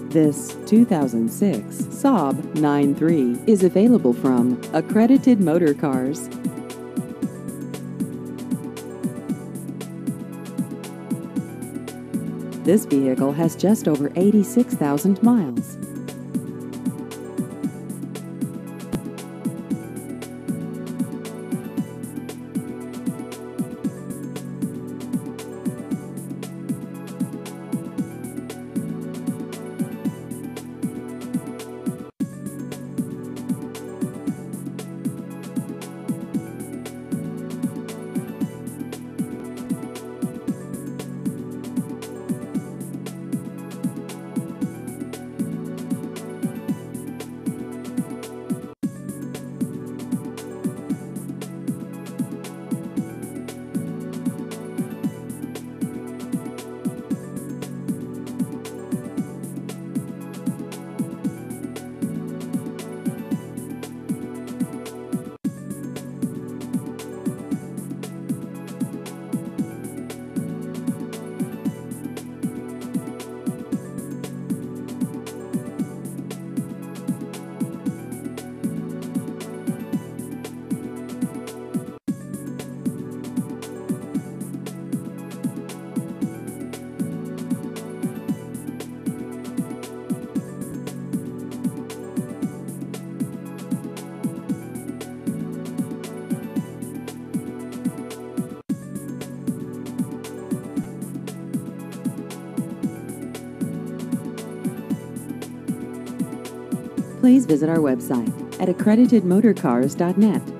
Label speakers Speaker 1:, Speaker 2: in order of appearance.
Speaker 1: This 2006 Saab 9.3 is available from Accredited Motorcars. This vehicle has just over 86,000 miles. Please visit our website at accreditedmotorcars.net.